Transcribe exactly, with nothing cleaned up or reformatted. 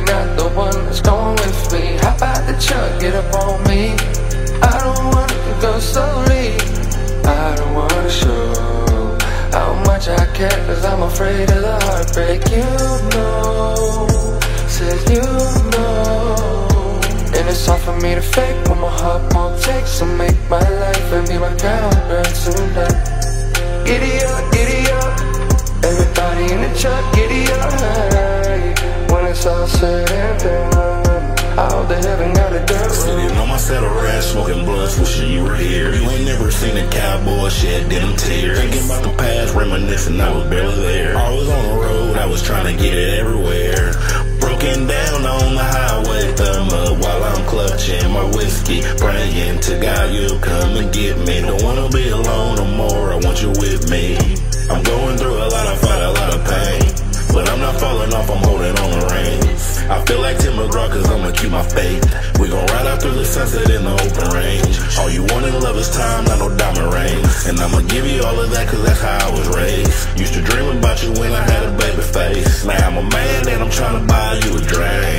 you're not the one that's going with me. Hop out the truck, get up on me. I don't wanna go slowly. I don't wanna show how much I care, cause I'm afraid of the heartbreak. You know, said you know, and it's hard for me to fake when my heart won't take. So make my life and be my cowgirl tonight. Giddy up, giddy up, everybody in the truck, giddy up. When it's all said and done, I hope that heaven got a girl. Sitting on my saddle ride, smoking blunts, wishing you were here. You ain't never seen a cowboy shed them tears. Thinking about the past, reminiscing, I was barely there. I was on the road, I was trying to get it everywhere. Broken down on the highway, thumb up while I'm clutching my whiskey, praying to God you'll come and get me. Don't wanna be alone no more, I want you with me. I'm going through a lot of fight, a lot of pain, but I'm not falling off, I'm holding on the reins. I feel like Tim McGraw cause I'ma keep my faith. We gon' ride out through the sunset in the open range. All you want in love is time, not no diamond rings. And I'ma give you all of that cause that's how I was raised. Used to dream about you when I had a baby face. Now I'm a man and I'm trying to buy you a drink.